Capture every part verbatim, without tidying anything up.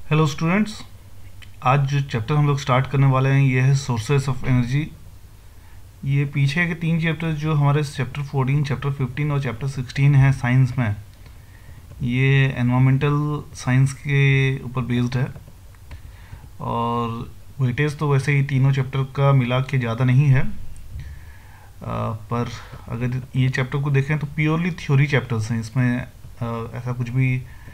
Hello students, आज जो chapter हम लोग स्टार्ट करने वाले हैं ये है सोर्सेस ऑफ एनर्जी। ये पीछे के तीन चैप्टर जो हमारे चैप्टर फोर्टीन, चैप्टर फिफ्टीन और चैप्टर सिक्सटीन है साइंस में, ये एनवायरमेंटल साइंस के ऊपर बेस्ड है। और वेटेज तो वैसे ही तीनों चैप्टर का मिला के ज़्यादा नहीं है, आ, पर अगर ये चैप्टर को देखें तो प्योरली थ्योरी चैप्टर्स हैं। इसमें आ, ऐसा कुछ भी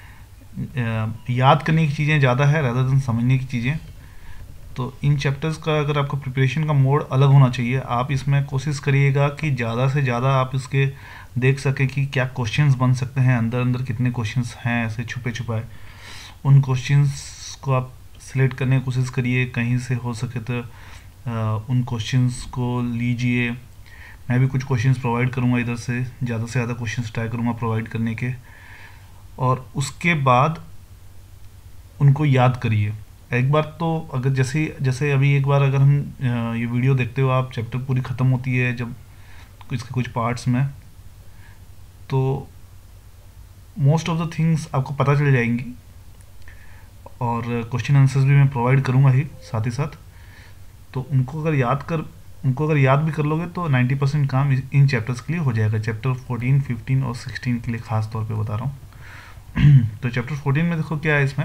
याद करने की चीज़ें ज़्यादा है रैदर देन समझने की चीज़ें। तो इन चैप्टर्स का अगर आपका प्रिपरेशन का मोड अलग होना चाहिए, आप इसमें कोशिश करिएगा कि ज़्यादा से ज़्यादा आप इसके देख सकें कि क्या क्वेश्चंस बन सकते हैं, अंदर अंदर कितने क्वेश्चंस हैं ऐसे छुपे छुपाए। उन क्वेश्चंस को आप सिलेक्ट करने की कोशिश करिए, कहीं से हो सके तो आ, उन क्वेश्चंस को लीजिए। मैं भी कुछ क्वेश्चंस प्रोवाइड करूँगा इधर से, ज़्यादा से ज़्यादा क्वेश्चंस ट्राई करूँगा प्रोवाइड करने के, और उसके बाद उनको याद करिए। एक बार तो अगर जैसे जैसे अभी एक बार अगर हम ये वीडियो देखते हो आप, चैप्टर पूरी ख़त्म होती है जब इसके कुछ पार्ट्स में, तो मोस्ट ऑफ द थिंग्स आपको पता चल जाएंगी और क्वेश्चन आंसर्स भी मैं प्रोवाइड करूँगा ही साथ ही साथ। तो उनको अगर याद कर उनको अगर याद भी कर लोगे तो नाइन्टी परसेंट काम इन चैप्टर्स के लिए हो जाएगा। चैप्टर फोर्टीन, फिफ्टीन और सिक्सटीन के लिए ख़ास तौर पे बता रहा हूँ। तो चैप्टर फोर्टीन में देखो क्या है इसमें।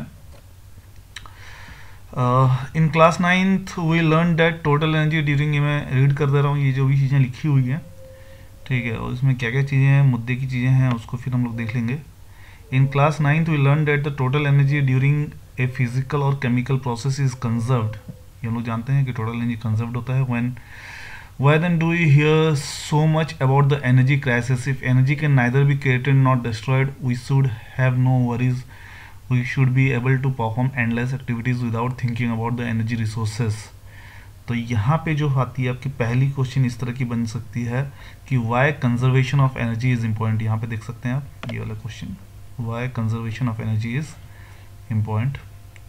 In class ninth we learn that total energy during, ये मैं रीड कर दे रहा हूँ ये जो भी चीज़ें लिखी हुई हैं, ठीक है, और इसमें क्या क्या चीज़ें हैं, मुद्दे की चीज़ें हैं, उसको फिर हम लोग देख लेंगे। In class ninth we learn that the total energy during a physical और केमिकल प्रोसेस इज कंजर्व्ड। ये हम लोग जानते हैं कि टोटल एनर्जी कंजर्व्ड होता है। When Why then do we hear so much about the energy crisis? If energy can neither be created nor destroyed, we should have no worries. We should be able to perform endless activities without thinking about the energy resources. तो यहाँ पे जो आती है आपकी पहली question इस तरह की बन सकती है कि why conservation of energy is important। यहाँ पे देख सकते हैं आप ये वाला question, why conservation of energy is important।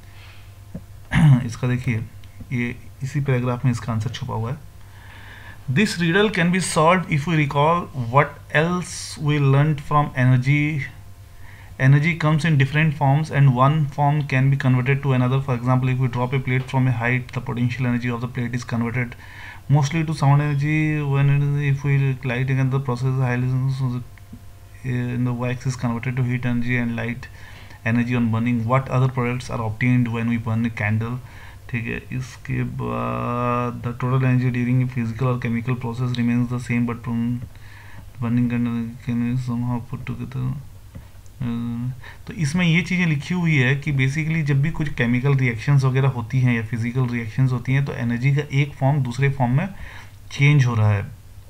इसका देखिए, ये इसी पैराग्राफ में इसका आंसर छुपा हुआ है। This riddle can be solved if we recall what else we learned from energy. Energy comes in different forms and one form can be converted to another. For example, if we drop a plate from a height, the potential energy of the plate is converted mostly to sound energy. When it is, if we light again, the process highly in the wax is converted to heat energy and light energy on burning. What other products are obtained when we burn a candle? ठीक है, इसके बाद the total energy during physical और chemical process remains the same but burning can somehow put together. तो इसमें ये चीज़ें लिखी हुई है कि बेसिकली जब भी कुछ केमिकल रिएक्शंस वगैरह होती हैं या फिजिकल रिएक्शंस होती हैं तो एनर्जी का एक फॉर्म दूसरे फॉर्म में चेंज हो रहा है।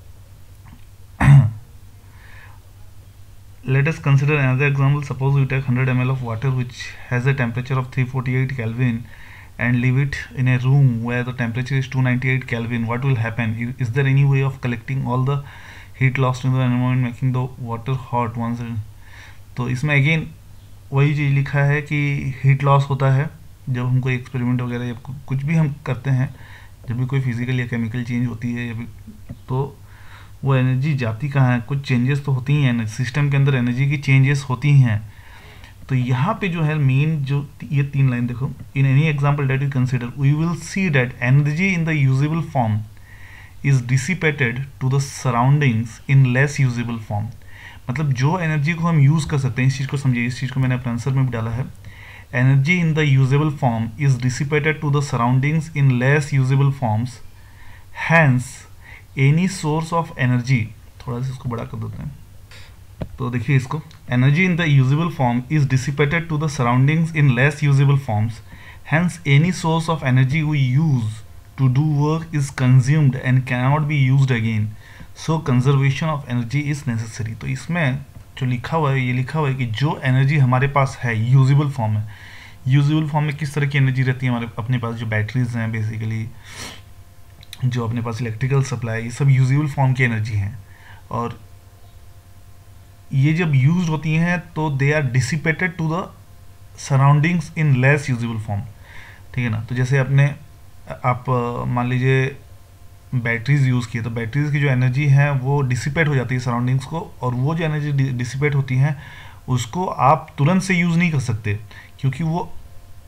Let us consider another example. Suppose we take one hundred milliliters of water which has a temperature of three forty-eight Kelvin and leave it in a room where the temperature is two ninety-eight Kelvin. What will happen? Is there any way of collecting all the heat lost in the environment making the water hot once? तो इसमें again वही चीज़ लिखा है कि heat loss होता है जब हम कोई एक्सपेरिमेंट वगैरह या कुछ भी हम करते हैं, जब भी कोई फिजिकल या केमिकल चेंज होती है या भी, तो वो एनर्जी जाती कहाँ है, कुछ चेंजेस तो होती ही हैं सिस्टम के अंदर, एनर्जी की चेंजेस होती हैं। तो यहाँ पे जो है मेन जो ये तीन लाइन देखो, in any example that you consider we will see that energy in the usable form is dissipated to the surroundings in less usable form. मतलब जो एनर्जी को हम यूज़ कर सकते हैं, इस चीज़ को समझिए, इस चीज़ को मैंने अपने आंसर में भी डाला है। Energy in the usable form is dissipated to the surroundings in less usable forms, hence any source of energy, थोड़ा सा इसको बड़ा कर देते हैं तो देखिए इसको, energy in the usable form is dissipated to the surroundings in less usable forms, hence any source of energy we use to do work is consumed and can not be used again, so conservation of energy is necessary. तो इसमें जो लिखा हुआ है, ये लिखा हुआ है कि जो एनर्जी हमारे पास है यूजेबल फॉर्म में, यूजेबल फॉर्म में किस तरह की एनर्जी रहती है हमारे अपने पास, जो बैटरीज हैं बेसिकली, जो अपने पास इलेक्ट्रिकल सप्लाई, ये सब यूजेबल फॉर्म की एनर्जी हैं, और ये जब यूज होती हैं तो they are dissipated to the surroundings in less usable form, ठीक है ना। तो जैसे अपने आप मान लीजिए बैटरीज यूज़ किए, तो बैटरीज की जो एनर्जी है वो डिसिपेट हो जाती है सराउंडिंग्स को, और वो जो एनर्जी डिसिपेट होती हैं उसको आप तुरंत से यूज़ नहीं कर सकते क्योंकि वो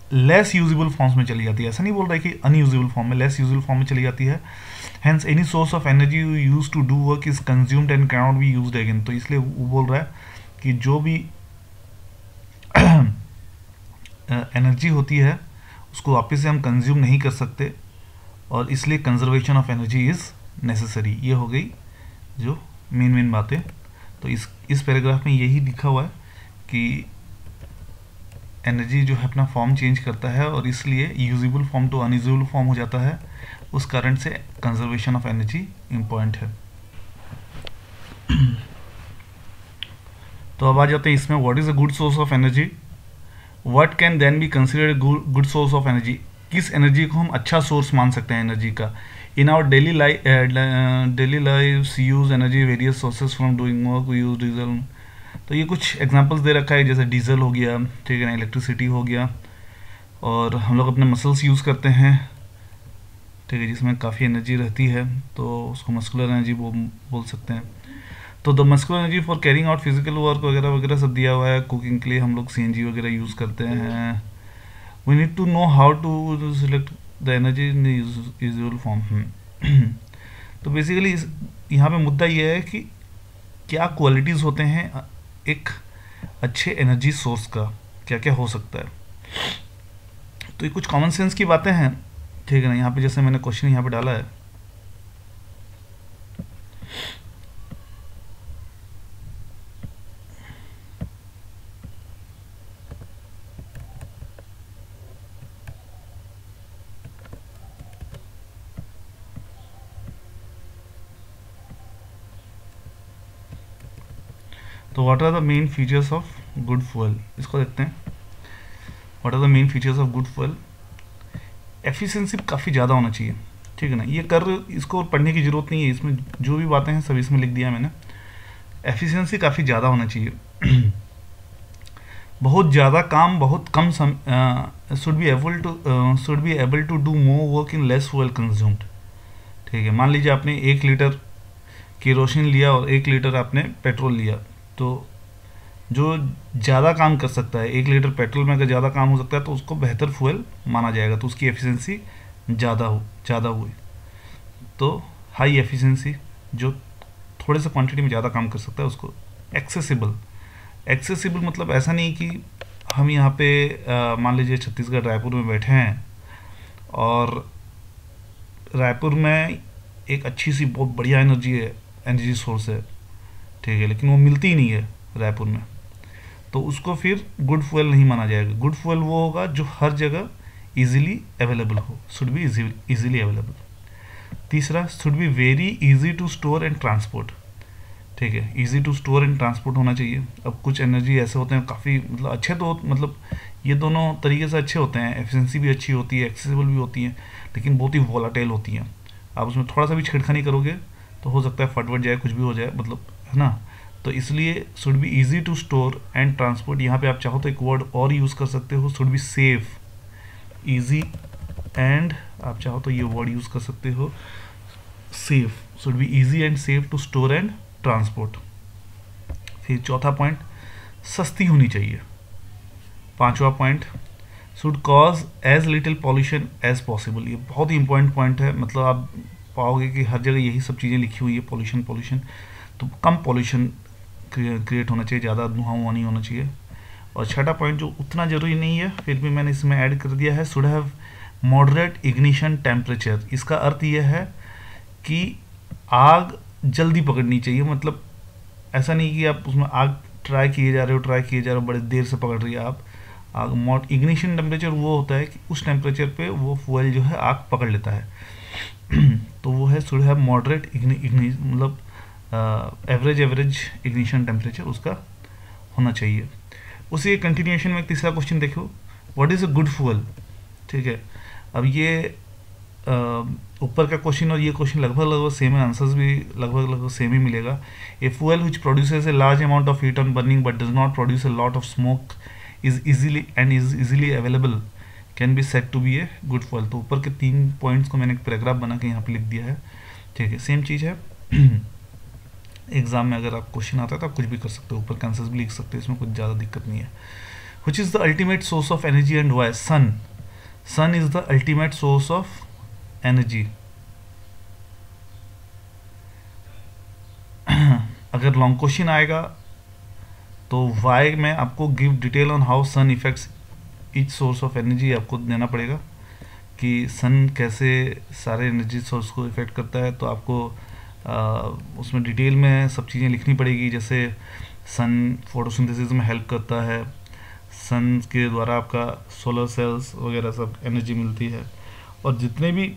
लेस यूजेबल फॉर्म्स में चली जाती है, ऐसा नहीं बोल रहा है कि अनयूजेबल फॉर्म में, लेस यूजेबल फॉर्म में चली जाती है। Hence any source of energy you use to do work is consumed and can not be used again. तो इसलिए वो बोल रहा है कि जो भी एनर्जी होती है उसको वापस से हम कंज्यूम नहीं कर सकते, और इसलिए conservation of energy is necessary. ये हो गई जो मेन मेन बातें। तो इस इस पैराग्राफ में यही लिखा हुआ है कि एनर्जी जो है अपना फॉर्म चेंज करता है और इसलिए usable form to unusable form हो जाता है, उस कारण से कंजर्वेशन ऑफ एनर्जी इम्पॉर्टेंट है। तो अब आ जाते हैं इसमें, what is a good source of energy, what can then be considered good source of energy. किस एनर्जी को हम अच्छा सोर्स मान सकते हैं एनर्जी का। In our daily life daily life use energy various sources from doing work, we use diesel. तो ये कुछ एग्जांपल्स दे रखा है, जैसे डीजल हो गया, ठीक है ना, इलेक्ट्रिसिटी हो गया, और हम लोग अपने मसल्स यूज़ करते हैं, ठीक है, जिसमें काफ़ी एनर्जी रहती है, तो उसको मस्कुलर एनर्जी बो, बोल सकते हैं। तो the muscular energy for carrying out physical work वगैरह वगैरह सब दिया हुआ है। कुकिंग के लिए हम लोग सीएनजी वगैरह यूज़ करते हैं। We need to know how to select the energy in usual form. तो बेसिकली यहाँ पे मुद्दा ये है कि क्या क्वालिटीज़ होते हैं एक अच्छे एनर्जी सोर्स का, क्या क्या हो सकता है। तो ये कुछ कॉमन सेंस की बातें हैं, ठीक है ना। यहाँ पे जैसे मैंने क्वेश्चन यहाँ पे डाला है, तो what are the main features of good fuel, इसको देखते हैं। What are the main features of good fuel. Efficiency काफ़ी ज़्यादा होना चाहिए, ठीक है ना। ये कर इसको पढ़ने की ज़रूरत नहीं है, इसमें जो भी बातें हैं सब इसमें लिख दिया मैंने। एफिशिएंसी काफ़ी ज़्यादा होना चाहिए। बहुत ज़्यादा काम बहुत कम some should be able to should be able to do more work in less fuel consumed, ठीक है। मान लीजिए आपने एक लीटर केरोसिन लिया और एक लीटर आपने पेट्रोल लिया, तो जो ज़्यादा काम कर सकता है, एक लीटर पेट्रोल में अगर ज़्यादा काम हो सकता है तो उसको बेहतर फ्यूल माना जाएगा, तो उसकी एफिशिएंसी ज़्यादा हो ज़्यादा हुई। तो हाई एफिशिएंसी, जो थोड़े से क्वांटिटी में ज़्यादा काम कर सकता है उसको। एक्सेसिबल, एक्सेसिबल मतलब ऐसा नहीं कि हम यहाँ पे मान लीजिए छत्तीसगढ़ रायपुर में बैठे हैं और रायपुर में एक अच्छी सी बहुत बढ़िया एनर्जी है, एनर्जी सोर्स है, ठीक है, लेकिन वो मिलती ही नहीं है रायपुर में, तो उसको फिर गुड फ्यूल नहीं माना जाएगा। गुड फ्यूल वो होगा जो हर जगह इजीली अवेलेबल हो, शुड बी इजीली अवेलेबल। तीसरा, should be very easy to store and transport, ठीक है, easy to store and transport होना चाहिए। अब कुछ एनर्जी ऐसे होते हैं काफ़ी मतलब अच्छे, तो मतलब ये दोनों तरीके से अच्छे होते हैं, एफिशिएंसी भी अच्छी होती है, एक्सेसिबल भी होती है, लेकिन बहुत ही वोलाटाइल होती हैं। आप उसमें थोड़ा सा भी छेड़खानी करोगे तो हो सकता है फटवट जाए, कुछ भी हो जाए, मतलब है ना। तो इसलिए should be easy to store and transport. यहाँ पे आप चाहो तो एक वर्ड और यूज़ कर सकते हो, शुड बी सेफ, इजी एंड आप चाहो तो ये वर्ड यूज़ कर सकते हो safe, should be easy and safe to store and transport. फिर चौथा पॉइंट, सस्ती होनी चाहिए। पांचवा point, should cause as little pollution as possible. ये बहुत ही इंपॉर्टेंट पॉइंट है, मतलब आप पाओगे कि हर जगह यही सब चीज़ें लिखी हुई है, पॉल्यूशन पॉल्यूशन तो कम पॉल्यूशन क्रिएट होना चाहिए, ज़्यादा धुआं हुआ नहीं होना चाहिए। और छठा पॉइंट जो उतना ज़रूरी नहीं है फिर भी मैंने इसमें ऐड कर दिया है, should have moderate ignition temperature. इसका अर्थ यह है कि आग जल्दी पकड़नी चाहिए, मतलब ऐसा नहीं कि आप उसमें आग ट्राई किए जा रहे हो ट्राई किए जा रहे हो बड़े देर से पकड़ रही है आप आग। मॉड इग्निशन टेम्परेचर वो होता है कि उस टेम्परेचर पे वो फ्यूल जो है आग पकड़ लेता है। तो वो है शुड हैव मॉडरेट इग्नि मतलब एवरेज एवरेज इग्निशन टेम्परेचर उसका होना चाहिए। उसी कंटिन्यूएशन में एक तीसरा क्वेश्चन देखो, what is a good fuel, ठीक है। अब ये ऊपर का क्वेश्चन और ये क्वेश्चन लगभग लगभग सेम है, आंसर्स भी लगभग लगभग सेम ही मिलेगा। A fuel which produces a large amount of heat on burning but does not produce a lot of smoke is easily and is easily available can be said to be a good fuel. तो ऊपर के तीन points को मैंने एक paragraph बना के यहाँ पे लिख दिया है, ठीक है। सेम चीज़ है, एग्जाम में अगर आप क्वेश्चन आता है तो आप कुछ भी कर सकते हो, ऊपर के आंसर्स भी लिख सकते हो, इसमें कुछ ज़्यादा दिक्कत नहीं है। Which is the ultimate source of energy and why, sun. Sun is the ultimate source of energy. अगर लॉन्ग क्वेश्चन आएगा तो वाई में आपको give detail on how sun effects each source of energy आपको देना पड़ेगा कि सन कैसे सारे एनर्जी सोर्स को इफेक्ट करता है। तो आपको आ, उसमें डिटेल में सब चीज़ें लिखनी पड़ेगी, जैसे सन फोटोसिंथेसिस में हेल्प करता है, सन के द्वारा आपका सोलर सेल्स वगैरह सब एनर्जी मिलती है, और जितने भी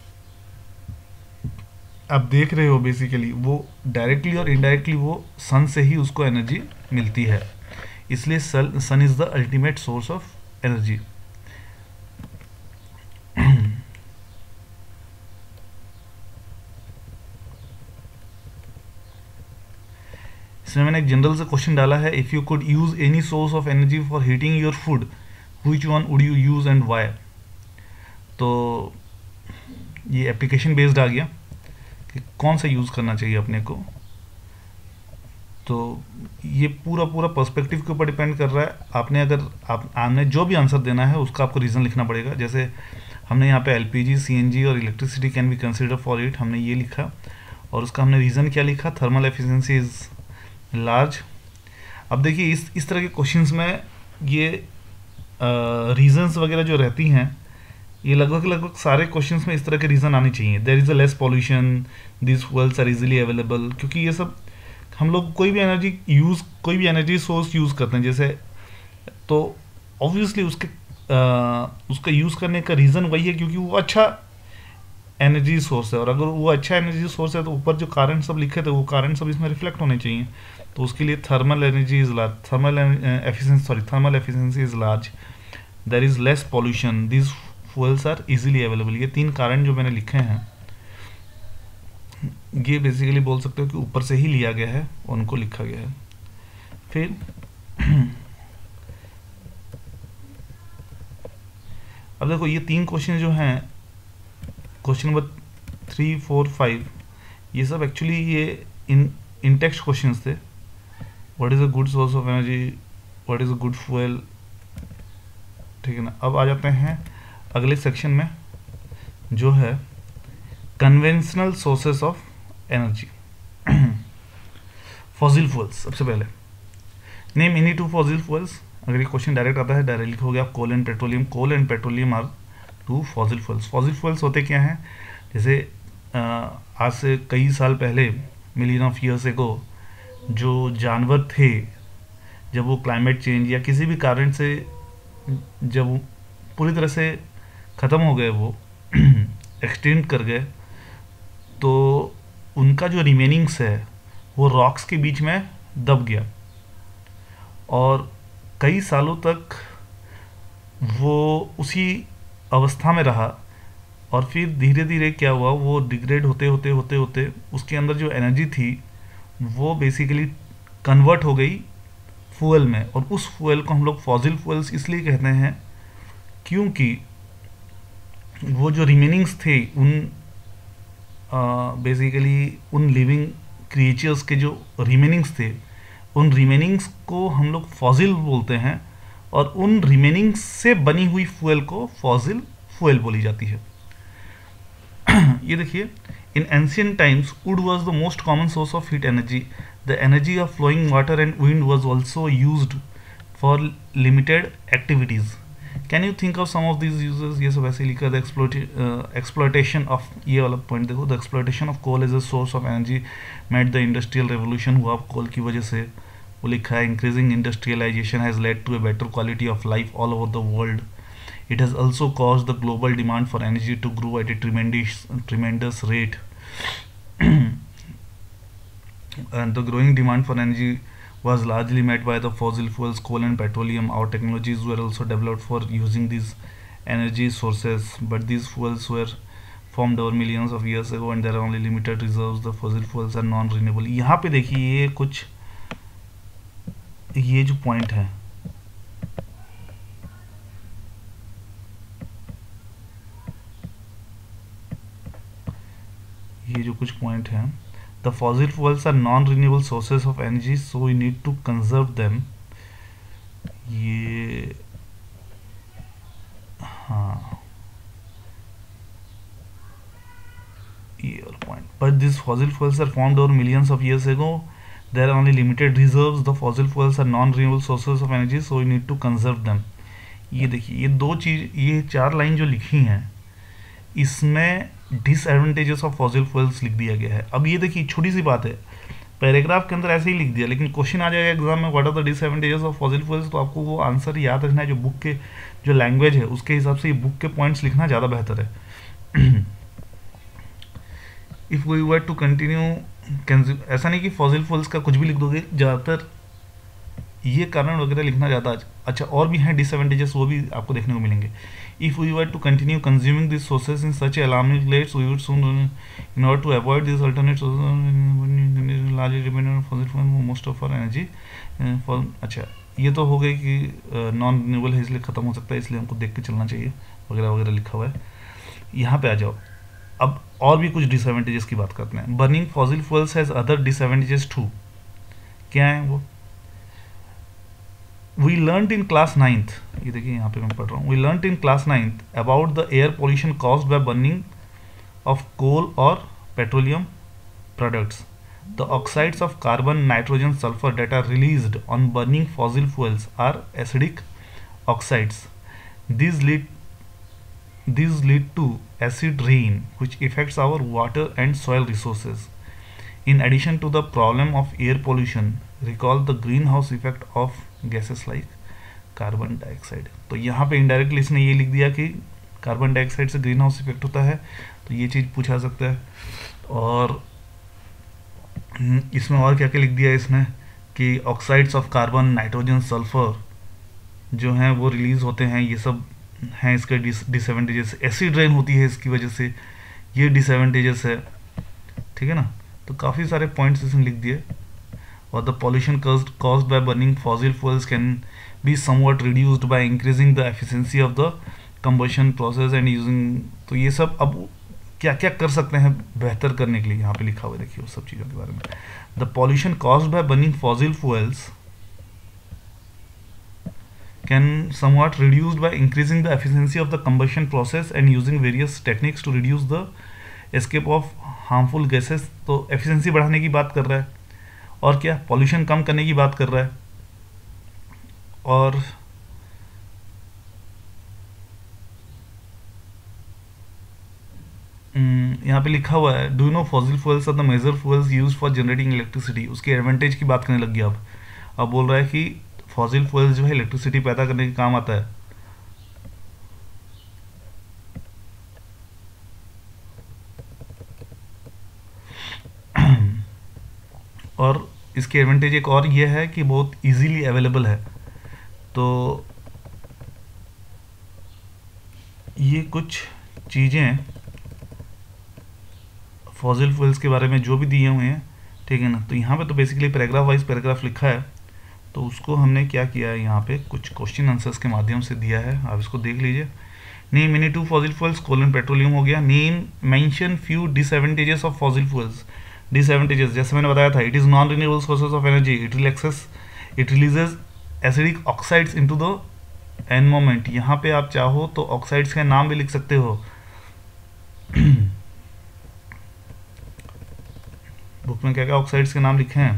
आप देख रहे हो बेसिकली वो डायरेक्टली और इनडायरेक्टली वो सन से ही उसको एनर्जी मिलती है, इसलिए sun is the ultimate source of energy. इसमें मैंने एक जनरल से क्वेश्चन डाला है, if you could use any source of energy for heating your food which one would you use and why. तो ये एप्लीकेशन बेस्ड आ गया कि कौन सा यूज़ करना चाहिए अपने को। तो ये पूरा पूरा पर्सपेक्टिव के ऊपर डिपेंड कर रहा है। आपने अगर आप आपने जो भी आंसर देना है उसका आपको रीज़न लिखना पड़ेगा। जैसे हमने यहाँ पे एलपीजी, सीएनजी और electricity can be consider for it, हमने ये लिखा, और उसका हमने रीज़न क्या लिखा, थर्मल एफिशिएंसी इज़ लार्ज। अब देखिए इस इस तरह के क्वेश्चंस में ये रीजंस वगैरह जो रहती हैं, ये लगभग लगभग सारे क्वेश्चंस में इस तरह के रीज़न आने चाहिए। There is a less pollution, this fuels are easily available, क्योंकि ये सब हम लोग कोई भी एनर्जी यूज़ कोई भी एनर्जी सोर्स यूज़ करते हैं जैसे, तो ऑब्वियसली उसके आ, उसका यूज़ करने का रीज़न वही है क्योंकि वो अच्छा एनर्जी सोर्स है, और अगर वो अच्छा एनर्जी सोर्स है तो ऊपर जो कारण सब लिखे थे वो कारण सब इसमें रिफ्लेक्ट होने चाहिए। तो उसके लिए thermal energy is large, thermal efficiency sorry thermal efficiency is large, there is less pollution, this fuels are easily available. ये तीन कारण जो मैंने लिखे हैं ये बेसिकली बोल सकते हो कि ऊपर से ही लिया गया है, उनको लिखा गया है। फिर अब देखो ये तीन क्वेश्चन जो हैं, question number three four five, ये सब एक्चुअली ये इन इन टेक्स्ट क्वेश्चंस थे। What is a good source of energy, what is a good fuel, ठीक है ना। अब आ जाते हैं अगले सेक्शन में जो है conventional sources of energy. Fossil fuels, सबसे पहले name any two fossil fuels. अगर ये क्वेश्चन डायरेक्ट आता है डायरेक्ट लिखोगे आप coal and petroleum, coal and petroleum are two fossil fuels. Fossil fuels होते क्या हैं, जैसे आज से कई साल पहले, मिलियन ऑफ ईयर्स एगो, जो जानवर थे जब वो क्लाइमेट चेंज या किसी भी कारण से जब पूरी तरह से ख़त्म हो गए, वो एक्सटेंड कर गए, तो उनका जो रिमेनिंग्स है वो रॉक्स के बीच में दब गया, और कई सालों तक वो उसी अवस्था में रहा, और फिर धीरे धीरे क्या हुआ, वो डिग्रेड होते होते होते होते उसके अंदर जो एनर्जी थी वो बेसिकली कन्वर्ट हो गई फ्यूल में, और उस फ्यूल को हम लोग फॉसिल फ्यूल्स इसलिए कहते हैं क्योंकि वो जो रिमेनिंग्स थे उन बेसिकली उन लिविंग क्रिएचर्स के जो रिमेनिंग्स थे, उन रिमेनिंग्स को हम लोग फॉसिल बोलते हैं, और उन रिमेनिंग्स से बनी हुई फ्यूल को फॉसिल फ्यूल बोली जाती है। ये देखिए, in ancient times wood was the most common source of heat energy, the energy of flowing water and wind was also used for limited activities. Can you think of some of these uses. ये सब ऐसे लिखा, the exploitation of, ये वाला point देखो, the exploitation of coal as a source of energy made the industrial revolution हुआ coal की वजह से, वो लिखा है। Increasing industrialisation has led to a better quality of life all over the world. It has also caused the global demand for energy to grow at a tremendous tremendous rate. And the growing demand for energy was largely met by the fossil fuels, coal and petroleum. Our technologies were also developed for using these energy sources, but these fuels were formed over millions of years ago and there are only limited reserves. The fossil fuels are non-renewable. यहाँ पे देखिए ये कुछ ये जो point है, ये जो कुछ पॉइंट हैं, the fossil fuels are non renewable sources of energy so we need to conserve them. ये हाँ ये और point, but this fossil fuels are formed over millions of years ago, there are only limited reserves, the fossil fuels are non renewable sources of energy, so we need to conserve them. ये देखिए, ये दो चीज, ये चार line जो लिखी हैं इसमें डिसएडवांटेजेस ऑफ फॉसिल फ्यूल्स लिख दिया गया है। अब ये देखिए छोटी सी बात है, पैराग्राफ के अंदर ऐसे ही लिख दिया, लेकिन क्वेश्चन आ जाएगा एग्जाम में what are the disadvantages of fossil fuels, तो आपको वो आंसर याद रखना है, जो बुक के जो लैंग्वेज है उसके हिसाब से ये बुक के पॉइंट्स लिखना ज़्यादा बेहतर है। If we were to continue, ऐसा नहीं कि फॉसिल फ्यूल्स का कुछ भी लिख दोगे, ज़्यादातर ये कारण वगैरह लिखना ज़्यादा अच्छा। और भी हैं डिसएडवांटेजेस, वो भी आपको देखने को मिलेंगे। If we were to continue consuming this sources in such alarming rates, we would soon, in order to avoid this alternate largely dependent on fossil fuel most of our energy for. अच्छा, ये तो हो गई कि non renewable है इसलिए ख़त्म हो सकता है, इसलिए हमको देख के चलना चाहिए वगैरह वगैरह लिखा हुआ है। यहाँ पे आ जाओ, अब और भी कुछ डिसएडवांटेजेस की बात करते हैं। Burning fossil fuels has other disadvantages too. क्या है वो? We learnt in class ninth, ये देखिए यहाँ पे मैं पढ़ रहा हूँ, we learnt in class ninth about the air pollution caused by burning of coal or petroleum products. The oxides of carbon, nitrogen, sulfur that are released on burning fossil fuels are acidic oxides. These lead these lead to acid rain, which affects our water and soil resources. In addition to the problem of air pollution, recall the greenhouse effect of gases like carbon dioxide. तो यहाँ पे indirectly इसने ये लिख दिया कि carbon dioxide से green house effect होता है, तो ये चीज़ पूछा सकता है। और इसमें और क्या क्या लिख दिया इसने कि oxides of carbon, nitrogen, sulphur जो हैं वो रिलीज होते हैं, ये सब हैं इसके डिसएडवांटेजेस। एसिड रेन होती है इसकी वजह से, ये डिसएडवांटेजेस है, ठीक है ना। तो काफ़ी सारे पॉइंट्स इसने लिख दिए। और the pollution caused by burning fossil fuels can be somewhat reduced by increasing the efficiency of the combustion process and using, तो ये सब अब क्या क्या कर सकते हैं बेहतर करने के लिए यहाँ पे लिखा हुआ है, देखिए उस सब चीज़ों के बारे में। The pollution caused by burning fossil fuels can somewhat reduced by increasing the efficiency of the combustion process and using various techniques to reduce the escape of harmful gases। तो एफिशिएंसी बढ़ाने की बात कर रहा है, और क्या पॉल्यूशन कम करने की बात कर रहा है। और यहाँ पे लिखा हुआ है do know fossil fuels are the major fuels used for generating electricity. उसके एडवांटेज की बात करने लग गया। अब अब बोल रहा है कि फॉसिल फ्यूल्स जो है इलेक्ट्रिसिटी पैदा करने के काम आता है। और इसकी एडवांटेज एक और ये है कि बहुत इजीली अवेलेबल है। तो ये कुछ चीज़ें फॉसिल फ्यूल्स के बारे में जो भी दिए हुए हैं, ठीक है ना। तो यहाँ पे तो बेसिकली पैराग्राफ वाइज पैराग्राफ लिखा है, तो उसको हमने क्या किया है, यहाँ पे कुछ क्वेश्चन आंसर्स के माध्यम से दिया है, आप इसको देख लीजिए। Name any two fossil fuels, coal and petroleum हो गया। Name mention few disadvantages of fossil fuels. Disadvantages जैसे मैंने बताया था, it is non renewable sources of energy, it relaxes it releases acidic oxides into the environment. यहाँ पे आप चाहो तो ऑक्साइड्स के नाम भी लिख सकते हो। बुक में क्या क्या ऑक्साइड्स के नाम लिखे हैं,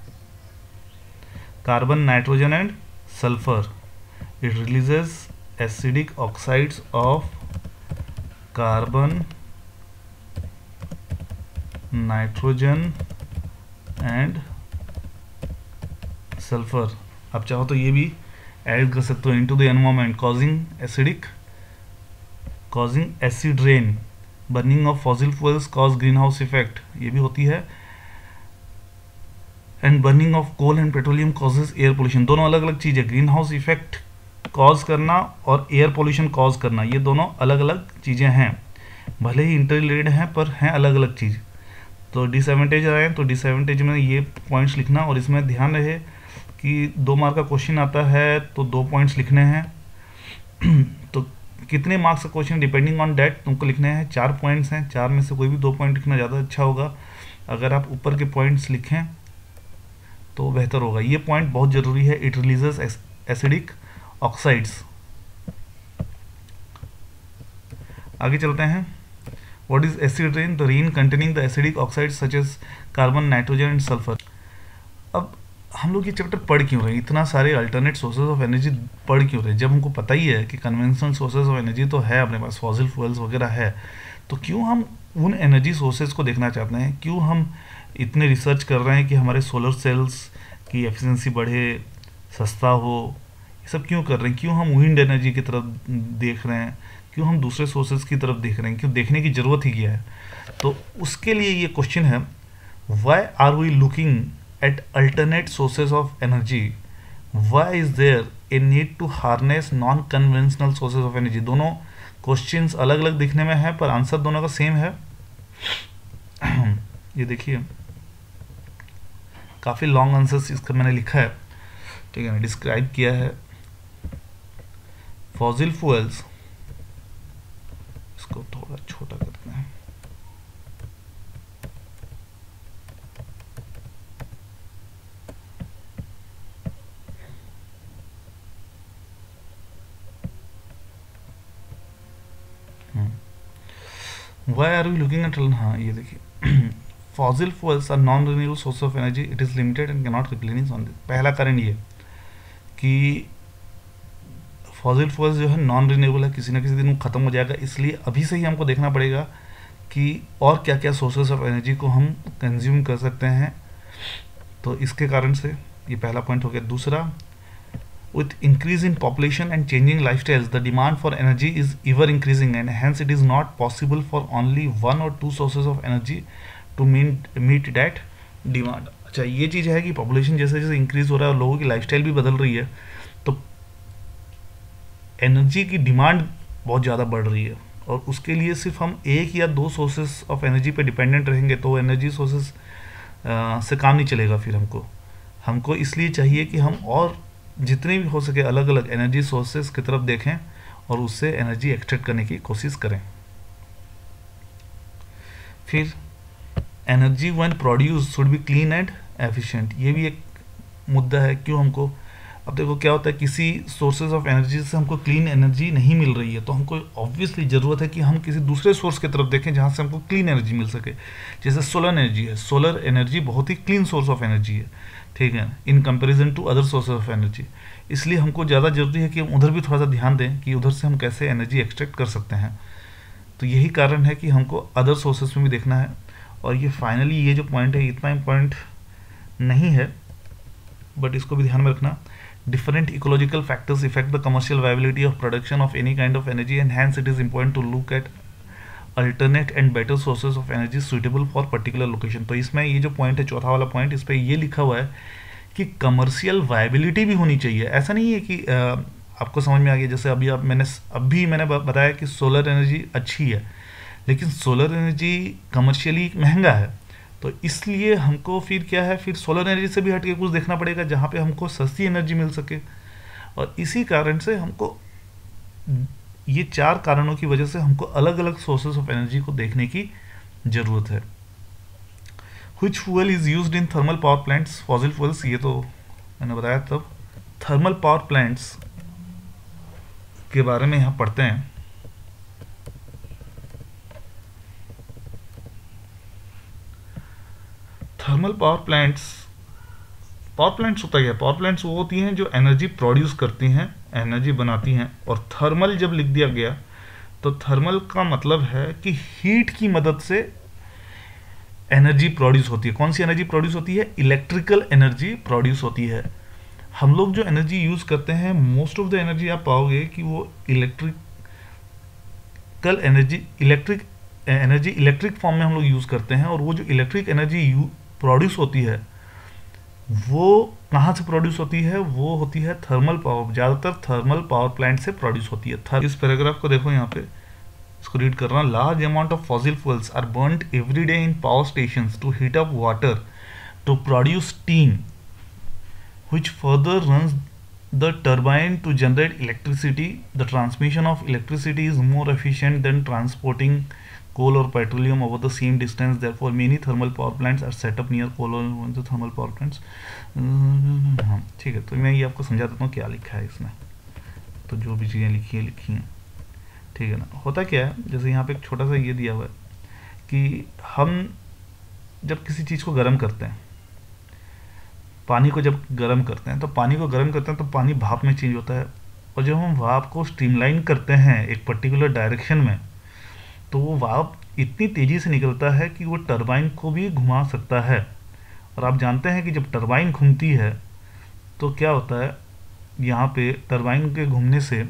carbon, nitrogen and sulphur. It releases acidic oxides of carbon, nitrogen and sulphur. आप चाहो तो ये भी ऐड कर सकते हो into the environment, causing acidic causing acid rain. Burning of fossil fuels cause green house effect, ये भी होती है। And burning of coal and petroleum causes air pollution. दोनों अलग अलग चीज़ है, ग्रीन हाउस इफेक्ट कॉज करना और एयर पोल्यूशन कॉज करना, ये दोनों अलग अलग चीज़ें हैं, भले ही इंटर रिलेटेड हैं पर हैं अलग अलग चीज़। तो डिसएडवांटेज आए तो डिसएडवांटेज में ये पॉइंट्स लिखना, और इसमें ध्यान रहे कि दो मार्क का क्वेश्चन आता है तो दो पॉइंट्स लिखने हैं। तो कितने मार्क्स का क्वेश्चन डिपेंडिंग ऑन डेट तुमको लिखने हैं, चार पॉइंट्स हैं, चार में से कोई भी दो पॉइंट लिखना ज़्यादा अच्छा होगा। अगर आप ऊपर के पॉइंट्स लिखें तो बेहतर होगा। ये पॉइंट बहुत ज़रूरी है, इट रिलीजेस एसिडिक ऑक्साइड्स। आगे चलते हैं। What is acid rain? The rain containing the acidic oxides such as carbon, nitrogen and sulfur. अब हम लोग ये चैप्टर पढ़ क्यों रहे हैं, इतना सारे अल्टरनेट सोर्सेज ऑफ एनर्जी पढ़ क्यों रहे हैं, जब हमको पता ही है कि कन्वेंशनल सोर्सेज ऑफ एनर्जी तो है अपने पास, फॉसिल फ्यूल्स वगैरह है, तो क्यों हम उन एनर्जी सोर्सेज को देखना चाहते हैं, क्यों हम इतने रिसर्च कर रहे हैं कि हमारे सोलर सेल्स की एफिशिएंसी बढ़े, सस्ता हो, ये सब क्यों कर रहे हैं, क्यों हम विंड एनर्जी की तरफ देख रहे हैं, क्यों हम दूसरे सोर्सेज की तरफ देख रहे हैं, क्यों देखने की ज़रूरत ही क्या है। तो उसके लिए ये क्वेश्चन है, why are we looking at alternate sources of energy, why is there a need to harness non conventional sources of energy. दोनों क्वेश्चंस अलग अलग दिखने में है पर आंसर दोनों का सेम है। ये देखिए काफ़ी लॉन्ग आंसर्स इसका मैंने लिखा है, ठीक है ना, डिस्क्राइब किया है। फॉसिल फ्यूल्स, इसको थोड़ा छोटा करते हैं, Why are we looking at, हाँ ये देखिए, fossil fuels are non renewable source of energy, it is limited and cannot replenish on this. पहला कारण ये कि फॉसिल फ्यूल्स जो है नॉन रिन्यूएबल है, किसी न किसी दिन वो खत्म हो जाएगा, इसलिए अभी से ही हमको देखना पड़ेगा कि और क्या क्या सोर्सेस ऑफ एनर्जी को हम कंज्यूम कर सकते हैं। तो इसके कारण से ये पहला पॉइंट हो गया। दूसरा, with increase in population and changing lifestyles, the demand for energy is ever increasing and hence it is not possible for only one or two sources of energy to meet meet that demand। अच्छा ये चीज़ है कि population जैसे जैसे increase हो रहा है और लोगों की लाइफस्टाइल भी बदल रही है, तो एनर्जी की डिमांड बहुत ज़्यादा बढ़ रही है, और उसके लिए सिर्फ हम एक या दो सोर्सेस ऑफ एनर्जी पे डिपेंडेंट रहेंगे तो एनर्जी सोर्सेस से काम नहीं चलेगा। फिर हमको हमको इसलिए चाहिए कि हम और जितने भी हो सके अलग अलग एनर्जी सोर्सेज की तरफ देखें और उससे एनर्जी एक्सट्रैक्ट करने की कोशिश करें। फिर energy when produce should be clean and efficient, ये भी एक मुद्दा है। क्यों हमको, अब देखो क्या होता है, किसी सोर्सेज ऑफ एनर्जी से हमको क्लीन एनर्जी नहीं मिल रही है तो हमको ऑब्वियसली ज़रूरत है कि हम किसी दूसरे सोर्स की तरफ देखें जहाँ से हमको क्लीन एनर्जी मिल सके। जैसे सोलर एनर्जी है, सोलर एनर्जी बहुत ही क्लीन सोर्स ऑफ एनर्जी है, ठीक है, in comparison to other sources of energy. इसलिए हमको ज़्यादा जरूरी है कि हम उधर भी थोड़ा सा ध्यान दें कि उधर से हम कैसे एनर्जी एक्सट्रैक्ट कर सकते हैं। तो यही कारण है कि हमको अदर सोर्सेज में भी देखना है। और ये फाइनली ये जो पॉइंट है इतना इम्पॉर्टेंट नहीं है बट इसको भी ध्यान में रखना। Different ecological factors effect the commercial viability of production of any kind of energy and hence it is important to look at alternate and better sources of energy suitable for particular location. तो इसमें ये जो point है, चौथा वाला point, इस पर ये लिखा हुआ है कि कमर्शियल वायबिलिटी भी होनी चाहिए। ऐसा नहीं है कि आ, आपको समझ में आ गया। जैसे अभी आप मैंने अभी मैंने बताया कि सोलर एनर्जी अच्छी है, लेकिन सोलर एनर्जी कमर्शियली महंगा है, तो इसलिए हमको फिर क्या है, फिर सोलर एनर्जी से भी हट के कुछ देखना पड़ेगा जहाँ पे हमको सस्ती एनर्जी मिल सके। और इसी कारण से हमको, ये चार कारणों की वजह से हमको अलग अलग सोर्सेज ऑफ एनर्जी को देखने की ज़रूरत है। Which fuel is used in thermal power plants? Fossil fuels, ये तो मैंने बताया। तब थर्मल पावर प्लांट्स के बारे में यहाँ पढ़ते हैं। Thermal power plants, power plants होता है, पावर प्लांट्स वो होती हैं जो एनर्जी प्रोड्यूस करती हैं, एनर्जी बनाती हैं। और थर्मल जब लिख दिया गया तो थर्मल का मतलब है कि हीट की मदद से एनर्जी प्रोड्यूस होती है। कौन सी एनर्जी प्रोड्यूस होती है? इलेक्ट्रिकल एनर्जी प्रोड्यूस होती है। हम लोग जो एनर्जी यूज करते हैं, मोस्ट ऑफ द एनर्जी आप पाओगे कि वो electrical energy, electric energy electric form में हम लोग यूज करते हैं। और वो जो इलेक्ट्रिक एनर्जी प्रोड्यूस होती है वो कहाँ से प्रोड्यूस होती है? वो होती है थर्मल पावर, ज़्यादातर थर्मल पावर प्लांट से प्रोड्यूस होती है। थर इस पैराग्राफ को देखो, यहाँ पे इसको रीड कर रहा हूँ। Large amount of fossil fuels are burned every day in power stations to heat up water to produce steam which further runs the turbine to generate electricity. The transmission of electricity is more efficient than transporting coal or petroleum over the same distance. Therefore, many thermal power plants are set up near coal or the thermal power plants. हाँ ठीक है, तो मैं ये आपको समझा देता हूँ क्या लिखा है इसमें। तो जो भी चीज़ें लिखी है लिखी हैं, ठीक है ना। होता क्या है, जैसे यहाँ पे एक छोटा सा ये दिया हुआ है, कि हम जब किसी चीज़ को गर्म करते हैं, पानी को जब गर्म करते हैं तो पानी को गर्म करते हैं तो पानी भाप में चेंज होता है, और जब हम भाप को स्ट्रीमलाइन करते हैं एक पर्टिकुलर डायरेक्शन में, तो वो भाप इतनी तेज़ी से निकलता है कि वो टरबाइन को भी घुमा सकता है। और आप जानते हैं कि जब टरबाइन घूमती है तो क्या होता है, यहाँ पे टरबाइन के घूमने से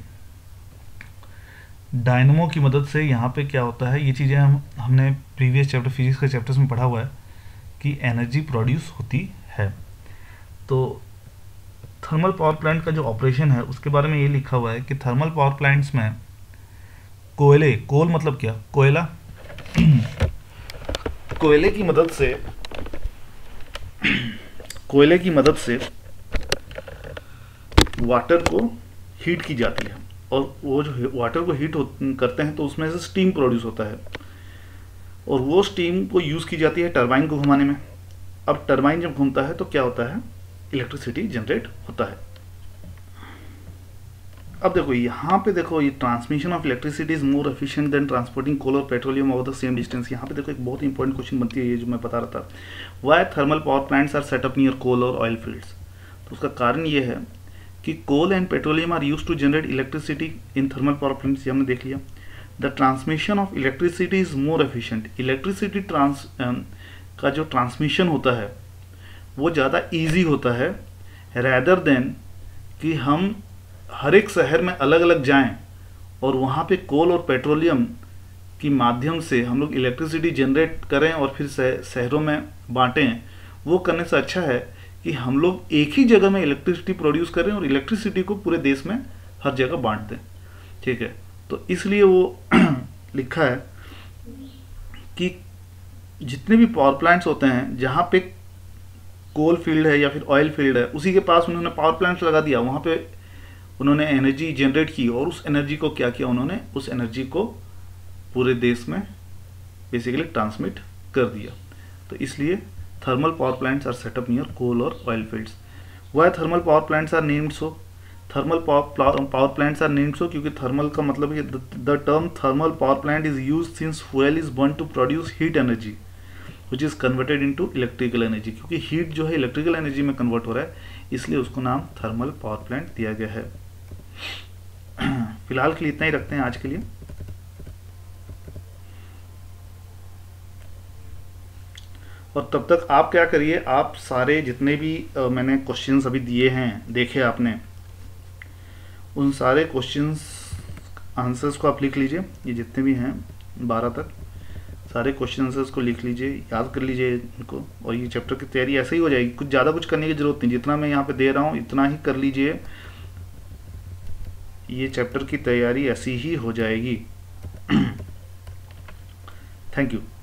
डायनमो की मदद से यहाँ पे क्या होता है, ये चीज़ें हम हमने प्रीवियस चैप्टर फिजिक्स के चैप्टर्स में पढ़ा हुआ है कि एनर्जी प्रोड्यूस होती है। तो थर्मल पावर प्लांट का जो ऑपरेशन है उसके बारे में ये लिखा हुआ है कि थर्मल पावर प्लांट्स में कोयले, कोल मतलब क्या, कोयला कोयले की मदद से कोयले की मदद से वाटर को हीट की जाती है, और वो जो वाटर को हीट करते हैं तो उसमें से स्टीम प्रोड्यूस होता है, और वो स्टीम को यूज़ की जाती है टरबाइन को घुमाने में। अब टरबाइन जब घूमता है तो क्या होता है, इलेक्ट्रिसिटी जनरेट होता है। अब देखो यहाँ पे देखो, ये transmission of electricity is more efficient than transporting coal और petroleum over the same distance. यहाँ पे देखो एक बहुत इंपॉर्टेंट क्वेश्चन बनती है, ये जो मैं बता रहा था, why thermal power plants are set up near coal और ऑयल फील्ड्स। तो उसका कारण ये है कि coal and petroleum are use to generate electricity in thermal power plants, ये हमने देख लिया। The transmission of electricity is more efficient, electricity trans का जो ट्रांसमिशन होता है वो ज़्यादा ईजी होता है, रैदर देन कि हम हर एक शहर में अलग अलग जाएं और वहाँ पे कोल और पेट्रोलियम की माध्यम से हम लोग इलेक्ट्रिसिटी जनरेट करें और फिर शहरों में बांटें। वो करने से अच्छा है कि हम लोग एक ही जगह में इलेक्ट्रिसिटी प्रोड्यूस करें और इलेक्ट्रिसिटी को पूरे देश में हर जगह बांट दें। ठीक है, तो इसलिए वो लिखा है कि जितने भी पावर प्लांट्स होते हैं जहाँ पे कोल फील्ड है या फिर ऑयल फील्ड है, उसी के पास उन्होंने पावर प्लांट्स लगा दिया, वहाँ पे उन्होंने एनर्जी जनरेट की और उस एनर्जी को क्या किया, उन्होंने उस एनर्जी को पूरे देश में बेसिकली ट्रांसमिट कर दिया। तो इसलिए thermal power plants are set up near coal और oil fields. Why thermal power plants are named so, thermal power plants are named so क्योंकि थर्मल का मतलब है the term thermal power plant is use since fuel is burn to produce heat energy which is converted into electrical energy. क्योंकि heat जो है electrical energy में convert हो रहा है, इसलिए उसको नाम थर्मल पावर प्लांट दिया गया है। फिलहाल के लिए इतना ही रखते हैं आज के लिए। और तब तक आप क्या करिए, आप सारे जितने भी आ, मैंने क्वेश्चंस अभी दिए हैं, देखे आपने, उन सारे क्वेश्चंस आंसर्स को आप लिख लीजिए, ये जितने भी हैं बारह तक सारे क्वेश्चन आंसर्स को लिख लीजिए, याद कर लीजिए इनको, और ये चैप्टर की तैयारी ऐसे ही हो जाएगी। कुछ ज़्यादा कुछ करने की ज़रूरत नहीं, जितना मैं यहाँ पे दे रहा हूँ इतना ही कर लीजिए, ये चैप्टर की तैयारी ऐसी ही हो जाएगी। Thank you.